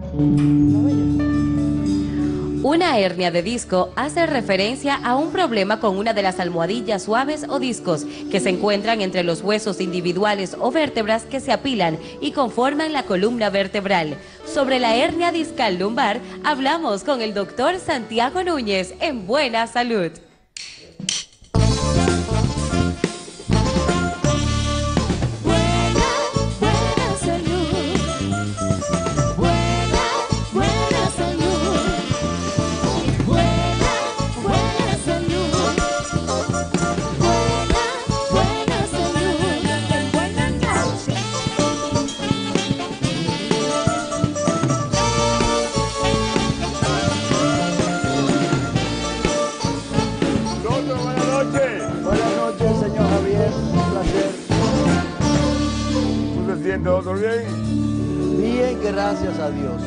Una hernia de disco hace referencia a un problema con una de las almohadillas suaves o discos que se encuentran entre los huesos individuales o vértebras que se apilan y conforman la columna vertebral. Sobre la hernia discal lumbar hablamos con el doctor Santiago Núñez en Buena Salud. ¿Todo bien? Bien, gracias a Dios.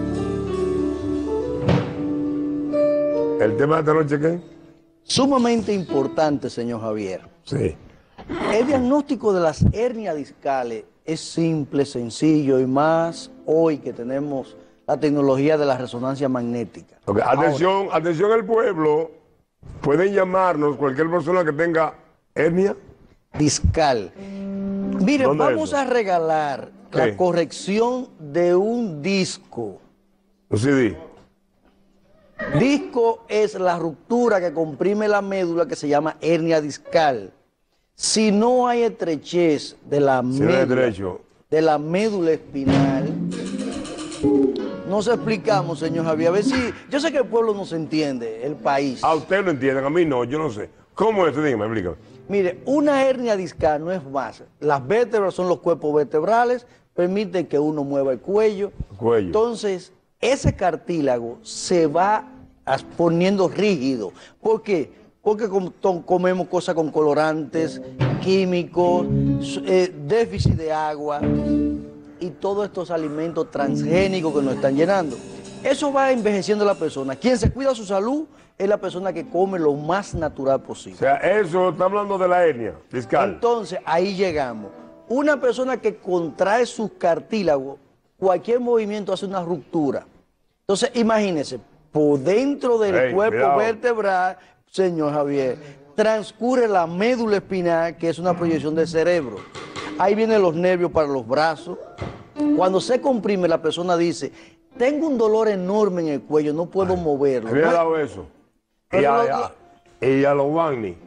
¿El tema de esta noche qué? Sumamente importante, señor Javier. Sí. El diagnóstico de las hernias discales es simple, sencillo y más hoy que tenemos la tecnología de la resonancia magnética. Okay. Atención, atención al pueblo. Pueden llamarnos cualquier persona que tenga hernia discal. Mire, vamos a regalar ¿qué? La corrección de un disco. Un CD. Disco es la ruptura que comprime la médula que se llama hernia discal. Si no hay estrechez de la médula espinal, nos explicamos, señor Javier. A ver si, yo sé que el pueblo no se entiende, el país. A usted lo entienden, a mí no, yo no sé. ¿Cómo es? Dígame, explícame. Mire, una hernia discal no es más. Las vértebras son los cuerpos vertebrales, permiten que uno mueva el cuello. Entonces, ese cartílago se va poniendo rígido. ¿Por qué? Porque comemos cosas con colorantes, químicos, déficit de agua y todos estos alimentos transgénicos que nos están llenando. Eso va envejeciendo a la persona. Quien se cuida su salud es la persona que come lo más natural posible. O sea, eso, está hablando de la hernia discal. Entonces, ahí llegamos. Una persona que contrae sus cartílagos, cualquier movimiento hace una ruptura. Entonces, imagínese, por dentro del cuerpo vertebral, señor Javier, transcurre la médula espinal, que es una proyección del cerebro. Ahí vienen los nervios para los brazos. Cuando se comprime, la persona dice, tengo un dolor enorme en el cuello, no puedo moverlo. Me ha dado eso. Y a los Wagner.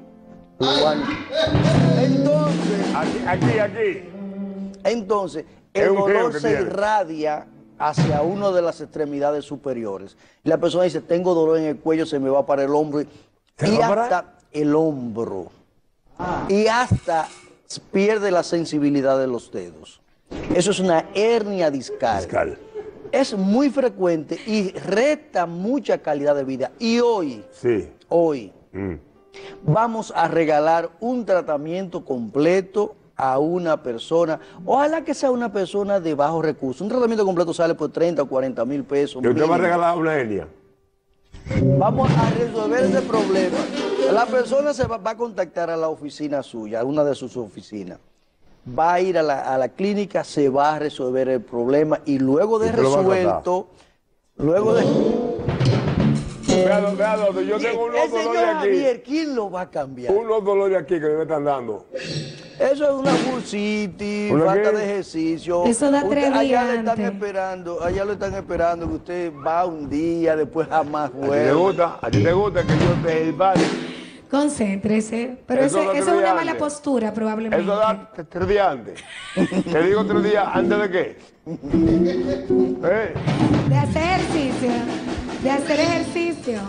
Entonces, aquí. Entonces, el dolor se irradia hacia una de las extremidades superiores. Y la persona dice, tengo dolor en el cuello, se me va para el hombro. Y hasta el hombro. Y hasta pierde la sensibilidad de los dedos. Eso es una hernia discal. Es muy frecuente y resta mucha calidad de vida. Y hoy, vamos a regalar un tratamiento completo a una persona. Ojalá que sea una persona de bajos recursos. Un tratamiento completo sale por 30 o 40 mil pesos. ¿Y usted va a regalar una hernia? Vamos a resolver ese problema. La persona se va a contactar a la oficina suya, a una de sus oficinas. Va a ir a la clínica, se va a resolver el problema y luego de resuelto, Vea, yo tengo unos dolores aquí. Javier, ¿quién lo va a cambiar? Unos dolores aquí que me están dando. Eso es una bursitis, falta de ejercicio. Eso da 3 días allá le antes. están esperando que usted va un día, después jamás vuelve. ¿A ti te gusta que yo te pare? Concéntrese, pero eso es una mala postura probablemente. Eso da 3 días antes. Te digo 3 días antes de qué. De hacer ejercicio. De hacer ejercicio.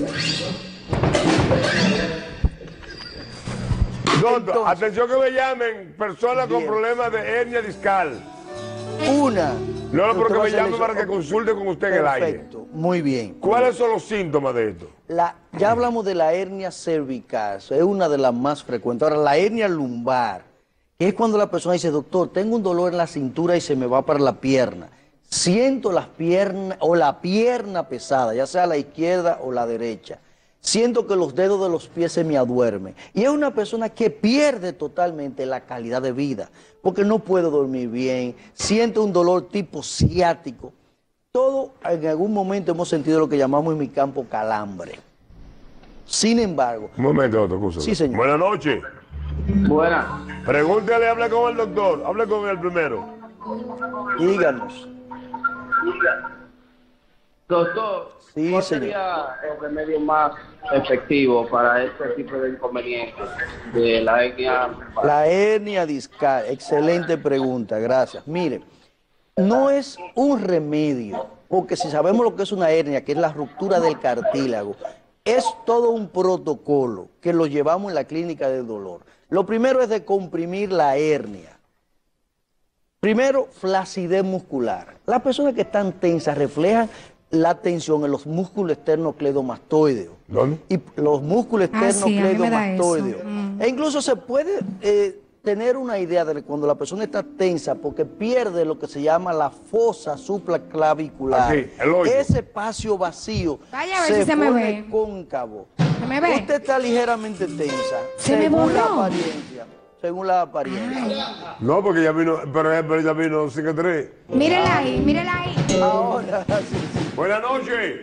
Doctor, atención que me llamen personas con problemas de hernia discal. No, porque me llamen para que consulte con usted en el aire. Perfecto, muy bien. ¿Cuáles son los síntomas de esto? Ya hablamos de la hernia cervical, es una de las más frecuentes. Ahora, la hernia lumbar, que es cuando la persona dice, doctor, tengo un dolor en la cintura y se me va para la pierna. Siento las piernas o la pierna pesada, ya sea la izquierda o la derecha. Siento que los dedos de los pies se me aduermen. Y es una persona que pierde totalmente la calidad de vida, porque no puede dormir bien, siente un dolor tipo ciático. Todo en algún momento hemos sentido lo que llamamos en mi campo calambre. Sin embargo... Un momento, doctor, excusa. Sí, señor. Buenas noches. Buenas. Pregúntale, hable con el doctor. Hable con él primero. Díganos. Doctor, sí, ¿cuál señor. sería el remedio más efectivo para este tipo de inconvenientes de la hernia? La hernia discal, excelente pregunta, gracias. Mire, no es un remedio, porque si sabemos lo que es una hernia, que es la ruptura del cartílago, es todo un protocolo que lo llevamos en la clínica del dolor. Lo primero es de comprimir la hernia. Primero, flacidez muscular. Las personas que están tensas reflejan la tensión en los músculos esternocleidomastoideos. ¿Dónde? Y los músculos esternocleidomastoideos. E incluso se puede tener una idea de cuando la persona está tensa porque pierde lo que se llama la fosa supraclavicular. Aquí, el hoyo. Ese espacio vacío se pone cóncavo. ¿Se me ve? Usted está ligeramente tensa. Se me según la borró. apariencia. Según la apariencia. No, porque ya vino, pero ya vino 5-3. Mírela ahí, mírela ahí. Ahora sí. Buenas noches.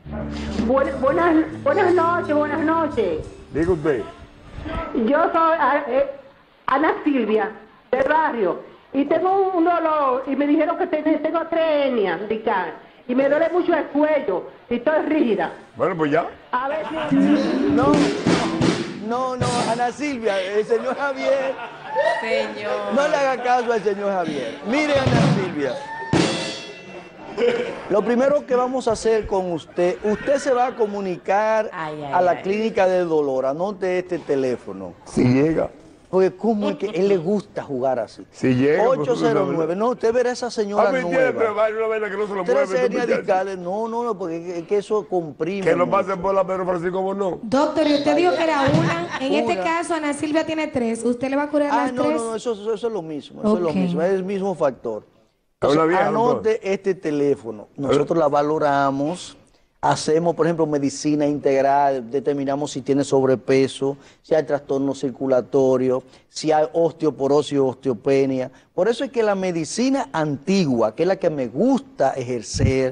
Buenas noches. Diga usted. Yo soy Ana Silvia, del barrio, y tengo un dolor, y me dijeron que tengo 3 hernias discales, y me duele mucho el cuello, y estoy rígida. Bueno, pues ya. A ver si... No, Ana Silvia, el señor Javier. Señor. No le haga caso al señor Javier. Mire, Ana Silvia. Lo primero que vamos a hacer con usted se va a comunicar a la clínica del dolor. Anote este teléfono. Si llega. Porque cómo es que él le gusta jugar así. Si llega. 809. No, usted verá a esa señora nueva. Pero va a una vaina que no se lo 3 mueve. hernias discales. No, porque es que eso comprime. Que no mucho. pase por la Pedro Francisco Bonó. Doctor, y usted dijo que era una. En este caso, Ana Silvia tiene 3. ¿Usted le va a curar las 3? No, eso es lo mismo. Eso es lo mismo. Es el mismo factor. Es una vieja, anote este teléfono. Nosotros la valoramos. Hacemos, por ejemplo, medicina integral, determinamos si tiene sobrepeso, si hay trastorno circulatorio, si hay osteoporosis o osteopenia. Por eso es que la medicina antigua, que es la que me gusta ejercer,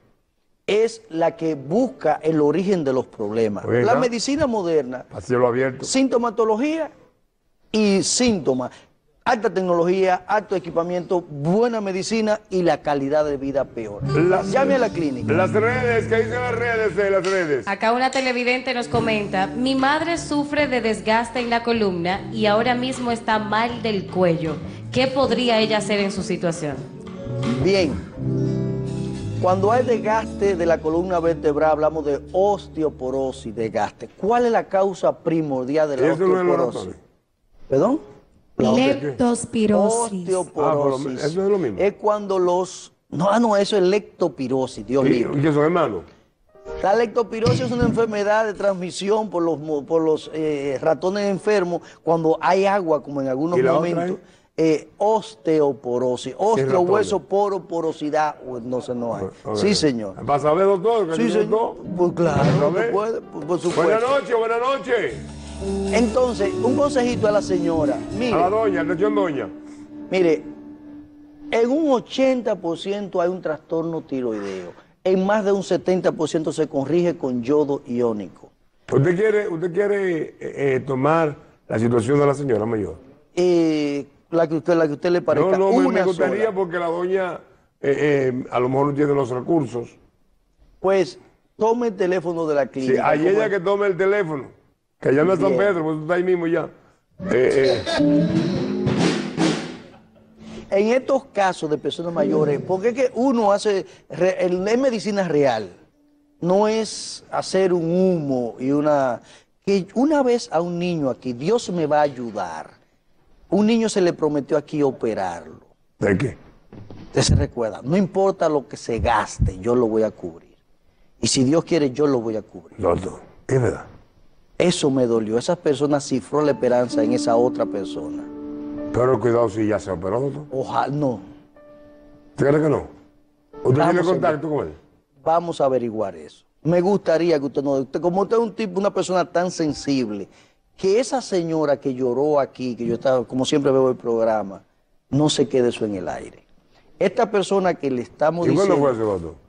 es la que busca el origen de los problemas. La medicina moderna, a cielo abierto, sintomatología y síntomas. Alta tecnología, alto equipamiento, buena medicina y la calidad de vida peor. Llame a la clínica. Las redes, ¿qué dicen las redes? Acá una televidente nos comenta: mi madre sufre de desgaste en la columna y ahora mismo está mal del cuello. ¿Qué podría ella hacer en su situación? Bien. Cuando hay desgaste de la columna vertebral, hablamos de osteoporosis, desgaste. ¿Cuál es la causa primordial de la osteoporosis? ¿Perdón? Leptospirosis. Osteoporosis. Eso es lo mismo. Es cuando los... No, eso es leptospirosis, Dios mío. ¿Y qué son, hermanos? La leptospirosis es una enfermedad de transmisión por los ratones enfermos cuando hay agua, como en algunos momentos. Osteoporosis, osteohueso, porosidad, no sé, no hay. Sí, señor. ¿Pasa a ver, doctor? Sí, señor. Pues claro, no puede, por supuesto. Buenas noches. Entonces, un consejito a la señora. Mire, a la doña, atención doña. Mire, en un 80% hay un trastorno tiroideo. En más de un 70% se corrige con yodo iónico. ¿Usted quiere tomar la situación de la señora mayor? La que usted le parezca. No, me gustaría sola. Porque la doña a lo mejor no tiene los recursos. Pues tome el teléfono de la clínica. Sí, hay ella que tome el teléfono. Que llame a San Pedro, pues tú estás ahí mismo ya. En estos casos de personas mayores, porque es que uno hace, es medicina real, no es hacer un humo y que una vez a un niño aquí, Dios me va a ayudar, un niño se le prometió aquí operarlo. ¿De qué? Usted se recuerda, no importa lo que se gaste, yo lo voy a cubrir. Y si Dios quiere, yo lo voy a cubrir. Doctor, es verdad. Eso me dolió. Esas personas cifró la esperanza en esa otra persona. Pero cuidado si ya se operó, doctor. Ojalá, no. ¿Usted cree que no? ¿Usted tiene contacto con él? Vamos a averiguar eso. Me gustaría que usted no... como usted es un tipo, una persona tan sensible, que esa señora que lloró aquí, que yo estaba, como siempre veo el programa, no se quede eso en el aire. Esta persona que le estamos diciendo... ¿Y cuándo fue ese voto?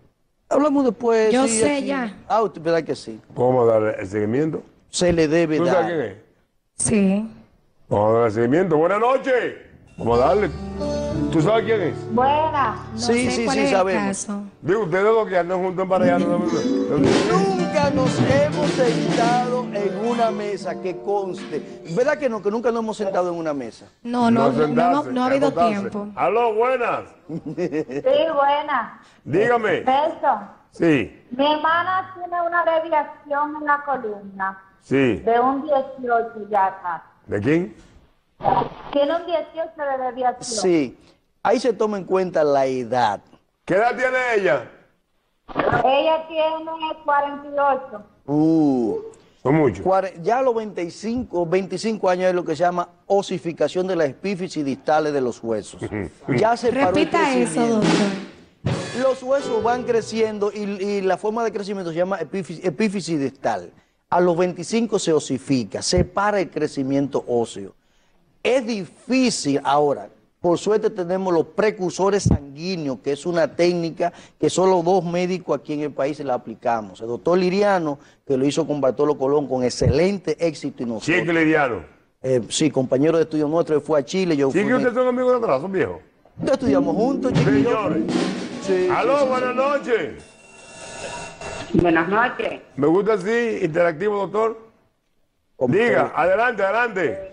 Hablamos después. Yo sí, sé aquí. ya. Ah, usted verá que sí. ¿Cómo darle el seguimiento? Se le debe ¿Tú dar. sabes quién es? Sí. Vamos a darle el seguimiento. Buenas noches. Vamos a darle. ¿Tú sabes quién es? Buena. No Sí, sé sí, cuál sí, es el sabemos. caso. Digo, ustedes dos que andan juntos emparejando. Nunca nos hemos sentado en una mesa, que conste. ¿Verdad que no? Que nunca nos hemos sentado en una mesa. No ha habido tiempo. Aló, buenas. Sí, buena. Dígame. Beso. Sí, Mi hermana tiene una desviación en la columna sí. de un 18 ya acá. ¿De quién? Tiene un 18 de desviación. Sí. Ahí se toma en cuenta la edad. ¿Qué edad tiene ella? Ella tiene 48. Son muchos. Ya a los 25 años es lo que se llama osificación de las epífisis distales de los huesos. Ya se paró el Repita eso, crecimiento. doctor. Los huesos van creciendo y la forma de crecimiento se llama epífisis distal. A los 25 se osifica, se para el crecimiento óseo. Es difícil ahora. Por suerte tenemos los precursores sanguíneos, que es una técnica que solo 2 médicos aquí en el país la aplicamos. El doctor Liriano, que lo hizo con Bartolo Colón con excelente éxito. Y nosotros, Chico Liriano. sí, compañero de estudio nuestro, él fue a Chile. Yo Sí, fui que ustedes son amigos de atrás, son viejos. estudiamos juntos, Chico y yo. Señores. Sí, Aló, sí, sí, buenas noches. Buenas noches. Me gusta así, interactivo, doctor. Diga, adelante, adelante.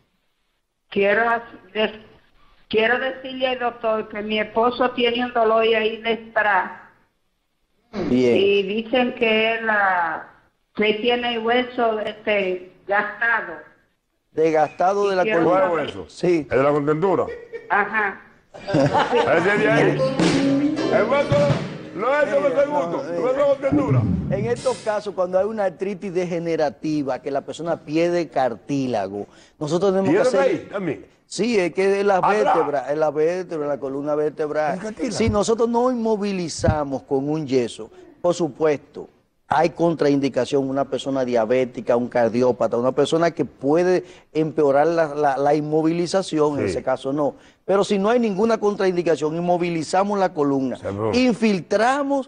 Quiero decirle al doctor que mi esposo tiene un dolor ahí detrás. Bien. Y dicen que que tiene el hueso gastado. Desgastado de la quiero- columna. ¿Cuál es eso? Sí. ¿Es de la contentura? Ajá. Ese de ahí. El hueso no es el hueso gusto, el hueso de contentura. En estos casos, cuando hay una artritis degenerativa, que la persona pierde cartílago, nosotros tenemos que ¿Pierde hacer... ahí también? Sí, es que es la Atrás. vértebra, en la columna vertebral. Si nosotros no inmovilizamos con un yeso, por supuesto, hay contraindicación, una persona diabética, un cardiópata, una persona que puede empeorar la inmovilización, en Sí. ese caso no. Pero si no hay ninguna contraindicación, inmovilizamos la columna, Seguro. infiltramos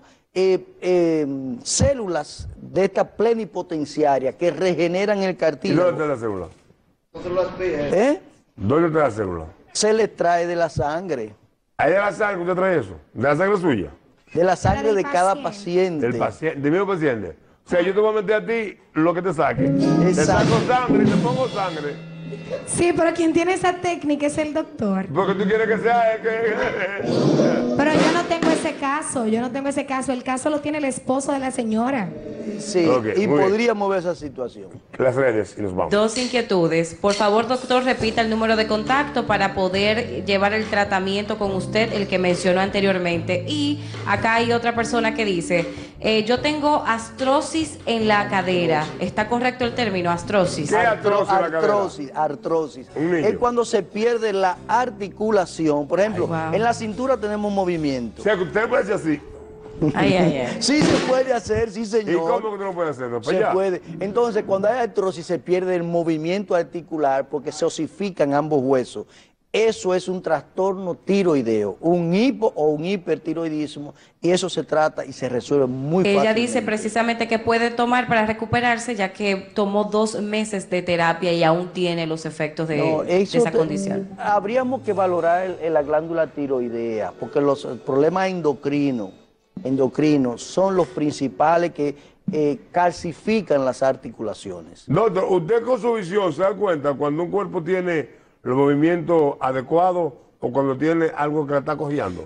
células de esta plenipotenciaria que regeneran el ¿Y cartílago. dónde está la célula? ¿Eh? ¿Dónde está la célula? Se le trae de la sangre. ¿Ahí de la sangre usted trae eso? ¿De la sangre suya? De la sangre del de cada paciente. paciente. Del mismo paciente. O sea, yo te voy a meter a ti lo que te saque. Te Exacto. saco sangre y te pongo sangre. Sí, pero quien tiene esa técnica es el doctor. Porque tú quieres que sea Pero yo no tengo ese caso, El caso lo tiene el esposo de la señora. Sí, Ok, y muy bien. podríamos ver esa situación. Las redes y nos vamos. 2 inquietudes. Por favor, doctor, repita el número de contacto para poder llevar el tratamiento con usted, el que mencionó anteriormente. Y acá hay otra persona que dice, yo tengo astrosis en la cadera. ¿Está correcto el término, astrosis? ¿Qué artrosis en la cadera? Artrosis. Un niño. Es cuando se pierde la articulación. Por ejemplo, Ay, wow. en la cintura tenemos movimiento. O sea, que usted puede hacer así. Ay, ay, ay. Sí se puede hacer, sí ¿Y señor. cómo que tú no puedes hacerlo? Pues Se ya. puede. Entonces, cuando hay artrosis se pierde el movimiento articular porque se osifican ambos huesos. Eso es un trastorno tiroideo, un hipo o un hipertiroidismo, y eso se trata y se resuelve muy fácilmente. Ella dice precisamente que puede tomar para recuperarse, ya que tomó 2 meses de terapia y aún tiene los efectos de esa condición. Habríamos que valorar la glándula tiroidea, porque los problemas endocrinos son los principales que calcifican las articulaciones. Doctor, usted con su visión se da cuenta cuando un cuerpo tiene los movimientos adecuados o cuando tiene algo que la está cojeando.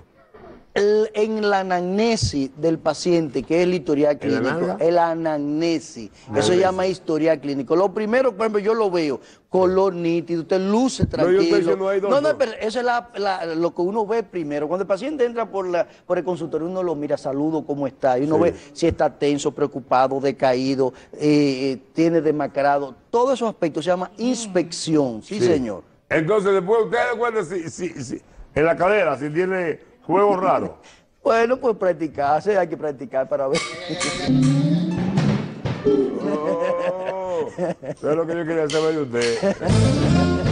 En la anamnesis del paciente, que es el historial ¿En la clínico, nalga? el anamnesis, eso se llama historial clínico. Lo primero, por ejemplo, yo lo veo, color nítido, usted luce tranquilo. yo estoy diciendo ahí, doctor. No, pero eso es lo que uno ve primero. Cuando el paciente entra por el consultorio, uno lo mira, saludo, cómo está, y uno Sí. ve si está tenso, preocupado, decaído, tiene demacrado. Todos esos aspectos se llama inspección, sí. señor. Entonces, después usted da cuenta si en la cadera, si tiene juegos raros. Bueno, pues practicarse, hay que practicar para ver. Oh, eso es lo que yo quería saber de usted.